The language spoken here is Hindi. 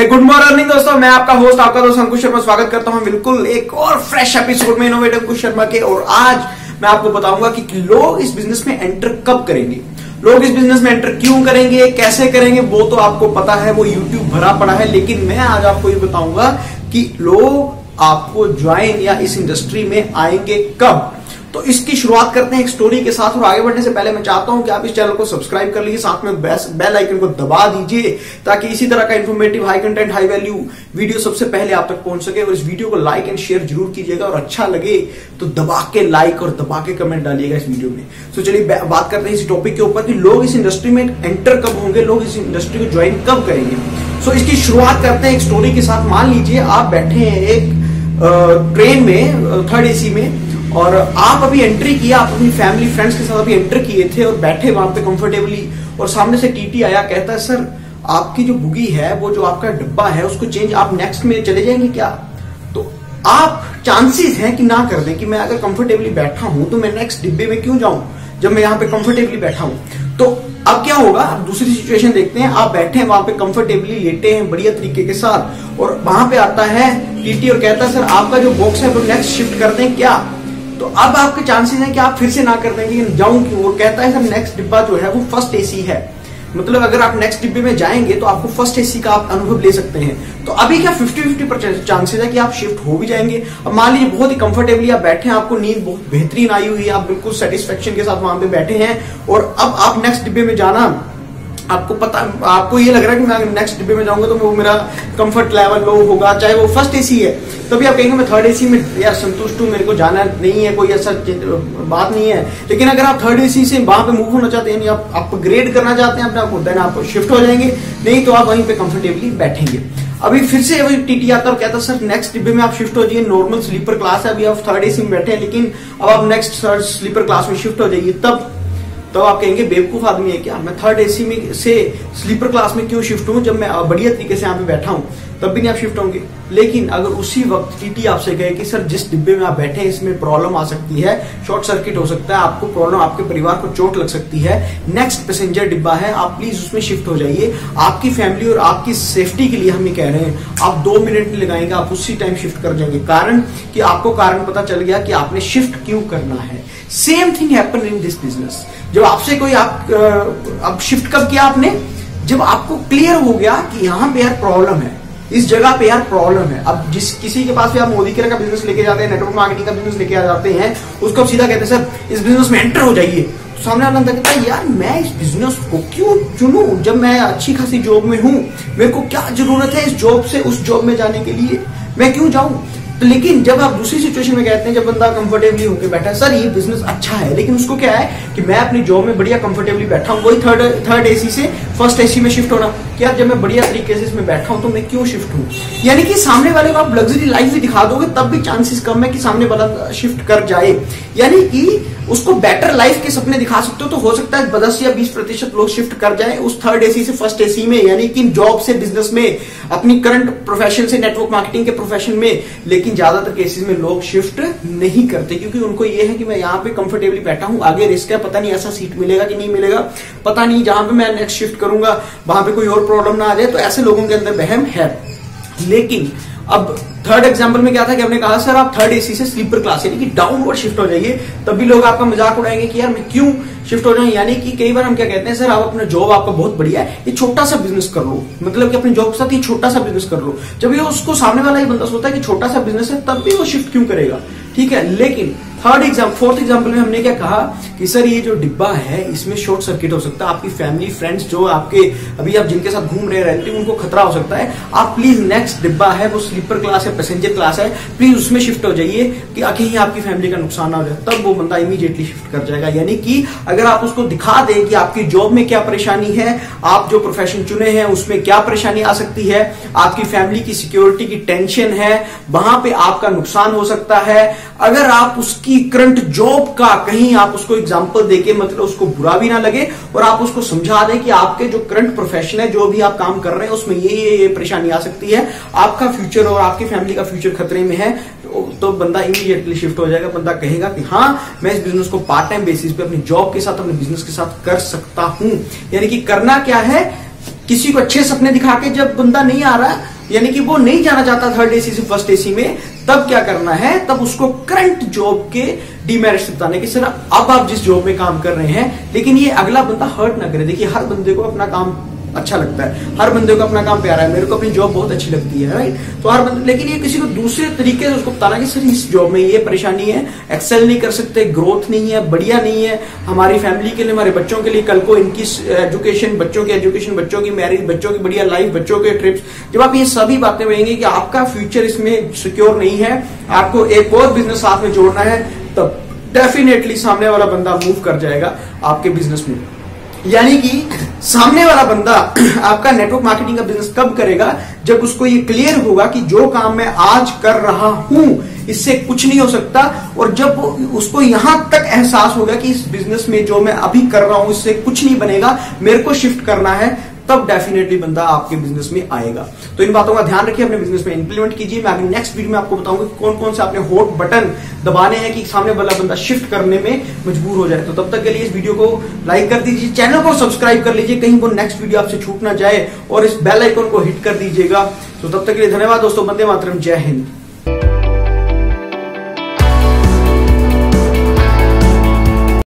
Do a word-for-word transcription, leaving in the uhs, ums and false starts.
गुड मॉर्निंग दोस्तों, मैं आपका होस्ट आपका दोस्त अंकुश शर्मा स्वागत करता हूं बिल्कुल एक और फ्रेश एपिसोड में इनोवेटिव अंकुश शर्मा के। और आज मैं आपको बताऊंगा कि लोग इस बिजनेस में एंटर कब करेंगे, लोग इस बिजनेस में एंटर क्यों करेंगे, कैसे करेंगे, वो तो आपको पता है, वो यूट्यूब भरा पड़ा है। लेकिन मैं आज आपको ये बताऊंगा कि लोग आपको ज्वाइन या इस इंडस्ट्री में आएंगे कब। तो इसकी शुरुआत करते हैं एक स्टोरी के साथ। और आगे बढ़ने से पहले मैं चाहता हूं कि आप इस चैनल को सब्सक्राइब कर लीजिए, साथ में बेल आइकन को दबा दीजिए ताकि इसी तरह का informative, high content, high value video सबसे पहले आप तक पहुंच सके। और इस वीडियो को लाइक एंड शेयर जरूर कीजिएगा, और अच्छा लगे तो दबा के लाइक और दबा के कमेंट डालिएगा इस वीडियो में। तो चलिए बात करते हैं इस टॉपिक के ऊपर कि लोग इस इंडस्ट्री में एंटर कब होंगे, लोग इस इंडस्ट्री को ज्वाइन कब करेंगे। सो इसकी शुरुआत करते हैं एक स्टोरी के साथ। मान लीजिए आप बैठे हैं एक ट्रेन में, थर्ड एसी में, और आप अभी एंट्री किया, आप अपनी फैमिली फ्रेंड्स के साथ अभी एंटर किए थे और बैठे वहां पे कंफर्टेबली, और सामने से टीटी आया, कहता है सर आपकी जो बुगी है, वो जो आपका डब्बा है, उसको चेंज आप नेक्स्ट में चले जाएंगे क्या। तो आप चांसेस हैं कि ना कर दें कि मैं अगर कंफर्टेबली बैठा हूं तो मैं नेक्स्ट डिब्बे में क्यों जाऊं जब मैं यहाँ पे कंफर्टेबली बैठा हूं। तो अब क्या होगा, अब दूसरी सिचुएशन देखते हैं। आप बैठे हैं वहां पे कंफर्टेबली, लेटे हैं बढ़िया तरीके के साथ, और वहां पे आता है टीटी और कहता है सर आपका जो बॉक्स है वो नेक्स्ट शिफ्ट कर दें क्या। तो अब आपके चांसेस हैं कि आप फिर से ना कर देंगे, जाऊं क्यों। वो कहता है सर नेक्स्ट डिब्बा जो है वो फर्स्ट एसी है, मतलब अगर आप नेक्स्ट डिब्बे में जाएंगे तो आपको फर्स्ट एसी का आप अनुभव ले सकते हैं। तो अभी क्या फिफ्टी फिफ्टी परसेंट चांसेस है कि आप शिफ्ट हो भी जाएंगे। अब मान लीजिए बहुत ही कंफर्टेबली आप बैठे हैं, आपको नींद बहुत बेहतरीन आई हुई है, आप बिल्कुल सेटिस्फेक्शन के साथ वहां पे बैठे हैं, और अब आप नेक्स्ट डिब्बे में जाना, आपको पता, आपको ये लग रहा है कि मैं नेक्स्ट डिब्बे में जाऊंगा तो वो मेरा कंफर्ट लेवल लो होगा, चाहे वो फर्स्ट एसी है। तभी आप कहेंगे मैं थर्ड एसी में यार संतुष्ट हूं, मेरे को जाना नहीं है, कोई ऐसा बात नहीं है। लेकिन अगर आप थर्ड एसी से वहां पे मूव होना चाहते हैं, आप अपग्रेड करना चाहते हैं अपने आप को, देन आप शिफ्ट हो जाएंगे, नहीं तो आप वहीं पे कंफर्टेबली बैठेंगे। अभी फिर से वही टीटी आता और कहता सर नेक्स्ट डिब्बे में आप शिफ्ट हो जाइए, नॉर्मल स्लीपर क्लास है, अभी आप थर्ड एसी में बैठे हैं, लेकिन अब आप नेक्स्ट स्लीपर क्लास में शिफ्ट हो जाइए। तब तो आप कहेंगे बेवकूफ आदमी है क्या, मैं थर्ड एसी में से स्लीपर क्लास में क्यों शिफ्ट हूं जब मैं बढ़िया तरीके से यहाँ पे बैठा हूं। तब भी नहीं आप शिफ्ट होंगे। लेकिन अगर उसी वक्त टीटी आपसे कहे कि सर जिस डिब्बे में आप बैठे हैं इसमें प्रॉब्लम आ सकती है, शॉर्ट सर्किट हो सकता है, आपको प्रॉब्लम, आपके परिवार को चोट लग सकती है, नेक्स्ट पैसेंजर डिब्बा है, आप प्लीज उसमें शिफ्ट हो जाइए, आपकी फैमिली और आपकी सेफ्टी के लिए हम ये कह रहे हैं, आप दो मिनट नहीं लगाएंगे, आप उसी टाइम शिफ्ट कर जाएंगे। कारण कि आपको कारण पता चल गया कि आपने शिफ्ट क्यों करना है। Same thing happen in this business. जब आपसे कोई आप अब शिफ्ट कब किया आपने, जब आपको क्लियर हो गया कि यहाँ पे यार प्रॉब्लम है, इस जगह पे यार प्रॉब्लम है। अब जिस किसी के पास भी आप मोदी केयर का बिजनेस लेके जाते हैं, नेटवर्क मार्केटिंग का बिजनेस लेके आ जाते हैं, उसको आप सीधा कहते हैं सर इस बिजनेस में एंटर हो जाइए। तो सामने वाला कहता है यार मैं इस बिजनेस को क्यों चुनूं जब मैं अच्छी खासी जॉब में हूं, मेरे को क्या जरूरत है इस जॉब से उस जॉब में जाने के लिए, मैं क्यों जाऊं। तो लेकिन जब आप दूसरी सिचुएशन में कहते हैं, जब बंदा कंफर्टेबली होकर बैठा है, सर ये बिजनेस अच्छा है, लेकिन उसको क्या है कि मैं अपनी जॉब में बढ़िया कंफर्टेबली बैठा हूं, वही थर्ड थर्ड एसी से फर्स्ट एसी में शिफ्ट होना, क्या जब मैं बढ़िया तरीके से इसमें बैठा हूं तो मैं क्यों शिफ्ट हूं। यानी कि सामने वाले को आप लग्जरी लाइफ भी दिखा दोगे तब भी चांसेस कम है कि सामने वाला शिफ्ट कर जाए। यानी कि उसको बेटर लाइफ के सपने दिखा सकते हो, तो हो सकता है दस या बीस प्रतिशत लोग शिफ्ट कर जाए उस थर्ड एसी से फर्स्ट एसी में, यानी कि जॉब से बिजनेस में, अपनी करंट प्रोफेशन से नेटवर्क मार्केटिंग के प्रोफेशन में। लेकिन ज्यादातर केसेस में लोग शिफ्ट नहीं करते, क्योंकि उनको ये है कि मैं यहाँ पे कंफर्टेबली बैठा हूं, आगे रिस्क है, पता नहीं ऐसा सीट मिलेगा कि नहीं मिलेगा, पता नहीं जहां पे मैं नेक्स्ट शिफ्ट करूंगा वहां पे कोई और प्रॉब्लम ना आ जाए। तो ऐसे लोगों के अंदर वहम है। लेकिन अब थर्ड एग्जांपल में क्या था कि हमने कहा सर आप थर्ड एसी से स्लीपर क्लास यानी कि डाउनवर्ड शिफ्ट हो जाइए, तभी लोग आपका मजाक उड़ाएंगे कि यार मैं क्यों शिफ्ट हो जाऊं। यानी कि कई बार हम क्या कहते हैं, सर आप अपना जॉब आपका बहुत बढ़िया है, ये छोटा सा बिजनेस कर लो, मतलब कि अपनी जॉब के साथ ये छोटा सा बिजनेस कर लो। जब ये उसको सामने वाला ही बंदा सोचता है कि छोटा सा बिजनेस है, तब भी वो शिफ्ट क्यों करेगा, ठीक है। लेकिन थर्ड एग्जाम फोर्थ एग्जाम्पल में हमने क्या कहा कि सर ये जो डिब्बा है इसमें शॉर्ट सर्किट हो सकता है, आपकी फैमिली फ्रेंड्स जो आपके अभी आप जिनके साथ घूम रहे रहते हैं उनको खतरा हो सकता है, आप प्लीज नेक्स्ट डिब्बा है वो स्लीपर क्लास है, पैसेंजर क्लास है, प्लीज उसमें शिफ्ट हो जाइए कि कहीं आपकी फैमिली का नुकसान ना हो जाए। तब वो बंदा इमीडिएटली शिफ्ट कर जाएगा। यानी कि अगर आप उसको दिखा दें कि आपकी जॉब में क्या परेशानी है, आप जो प्रोफेशन चुने हैं उसमें क्या परेशानी आ सकती है, आपकी फैमिली की सिक्योरिटी की टेंशन है, वहां पे आपका नुकसान हो सकता है, अगर आप उसकी करंट जॉब का कहीं आप उसको एग्जांपल देके, मतलब उसको बुरा भी ना लगे, और आप उसको समझा दें कि आपके जो करंट प्रोफेशन है, जो भी आप काम कर रहे हैं उसमें ये ये ये परेशानी आ सकती है, आपका फ्यूचर और आपकी फैमिली का फ्यूचर खतरे में है, तो बंदा इमीडिएटली शिफ्ट हो जाएगा। बंदा कहेगा कि हाँ मैं इस बिजनेस को पार्ट टाइम बेसिस पे अपनी जॉब के साथ अपने बिजनेस के साथ कर सकता हूं। यानी कि करना क्या है, किसी को अच्छे सपने दिखा के जब बंदा नहीं आ रहा है यानी कि वो नहीं जाना चाहता थर्ड एसी से फर्स्ट एसी में, तब क्या करना है, तब उसको करंट जॉब के डिमेरिट्स बताने कि सर अब आप जिस जॉब में काम कर रहे हैं, लेकिन ये अगला बंदा हर्ट ना करे। देखिए हर बंदे को अपना काम अच्छा लगता है, हर बंदे को अपना काम प्यारा है, मेरे को अपनी जॉब बहुत अच्छी लगती है, राइट। तो हर बंदे, लेकिन ये किसी को दूसरे तरीके से उसको बताना कि सर इस जॉब में ये परेशानी है, एक्सेल नहीं कर सकते, ग्रोथ नहीं है, बढ़िया नहीं है हमारी फैमिली के लिए, हमारे बच्चों के लिए, कल को इनकी एजुकेशन, बच्चों की एजुकेशन, बच्चों की मैरिज, बच्चों की बढ़िया लाइफ, बच्चों के ट्रिप्स, जब आप ये सभी बातें बोलेंगे कि आपका फ्यूचर इसमें सिक्योर नहीं है, आपको एक और बिजनेस साथ में जोड़ना है, तब डेफिनेटली सामने वाला बंदा मूव कर जाएगा आपके बिजनेस में। यानी कि सामने वाला बंदा आपका नेटवर्क मार्केटिंग का बिजनेस कब करेगा, जब उसको ये क्लियर होगा कि जो काम मैं आज कर रहा हूं इससे कुछ नहीं हो सकता, और जब उसको यहां तक एहसास होगा कि इस बिजनेस में जो मैं अभी कर रहा हूं इससे कुछ नहीं बनेगा, मेरे को शिफ्ट करना है, तब डेफिनेटली बंदा आपके बिजनेस में आएगा। तो इन बातों का ध्यान रखिए, अपने बिजनेस में इंप्लीमेंट कीजिए। मैं आगे नेक्स्ट वीडियो में आपको बताऊंगा कि कौन कौन से आपने हॉट बटन दबाने हैं कि सामने वाला बंदा शिफ्ट करने में मजबूर हो जाए। तो तब तक के लिए इस वीडियो को लाइक कर दीजिए, चैनल को सब्सक्राइब कर लीजिए, कहीं वो नेक्स्ट वीडियो आपसे छूट ना जाए, और इस बेल आइकन को हिट कर दीजिएगा। तो तब तक के लिए धन्यवाद दोस्तों, वंदे मातरम, जय हिंद।